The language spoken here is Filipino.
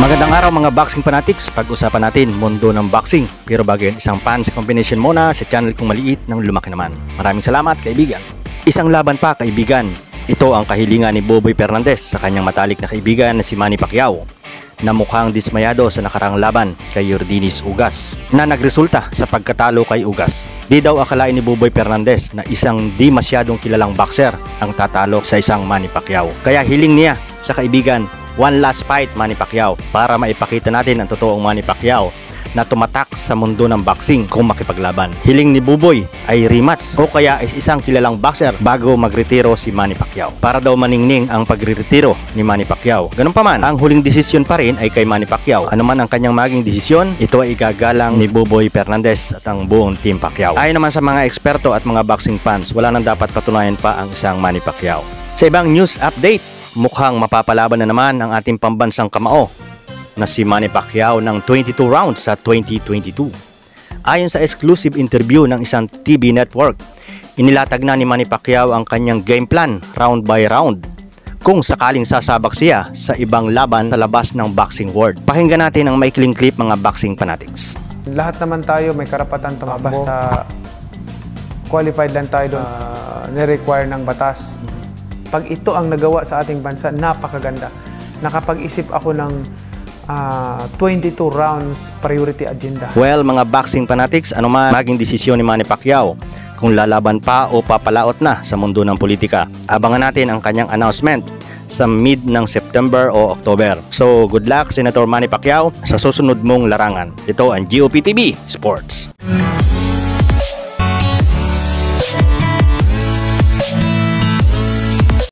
Magandang araw mga boxing fanatics. Pag-usapan natin mundo ng boxing. Pero bago yan, isang fans combination muna sa channel kong maliit ng lumaki naman. Maraming salamat kaibigan. Isang laban pa kaibigan. Ito ang kahilingan ni Boboy Fernandez sa kanyang matalik na kaibigan na si Manny Pacquiao, na mukhang dismayado sa nakarang laban kay Yordenis Ugas na nagresulta sa pagkatalo kay Ugas. Di daw akalain ni Boboy Fernandez na isang di masyadong kilalang boxer ang tatalo sa isang Manny Pacquiao. Kaya hiling niya sa kaibigan, one last fight Manny Pacquiao, para maipakita natin ang totoong Manny Pacquiao na tumatak sa mundo ng boxing kung makipaglaban. Hiling ni Boboy ay rematch o kaya isang kilalang boxer bago magretiro si Manny Pacquiao, para daw maningning ang pagretiro ni Manny Pacquiao. Ganun pa man, ang huling desisyon pa rin ay kay Manny Pacquiao. Ano man ang kanyang maging desisyon, ito ay igagalang ni Boboy Fernandez at ang buong team Pacquiao. Ayon naman sa mga eksperto at mga boxing fans, wala nang dapat patunayan pa ang isang Manny Pacquiao. Sa ibang news update, mukhang mapapalaban na naman ang ating pambansang kamao na si Manny Pacquiao ng 22 rounds sa 2022. Ayon sa exclusive interview ng isang TV network, inilatag na ni Manny Pacquiao ang kanyang game plan round by round kung sakaling sasabak siya sa ibang laban sa labas ng boxing world. Pakinggan natin ang maikling clip mga boxing fanatics. Lahat naman tayo may karapatan tumakbo. Basta qualified lang tayo doon, ni-require ng batas. Pag ito ang nagawa sa ating bansa, napakaganda. Nakapag-isip ako ng 22 rounds priority agenda. Well, mga boxing fanatics, ano man maging desisyon ni Manny Pacquiao, kung lalaban pa o papalaot na sa mundo ng politika, abangan natin ang kanyang announcement sa mid ng September o October. So, good luck Senator Manny Pacquiao sa susunod mong larangan. Ito ang GOP TV Sports.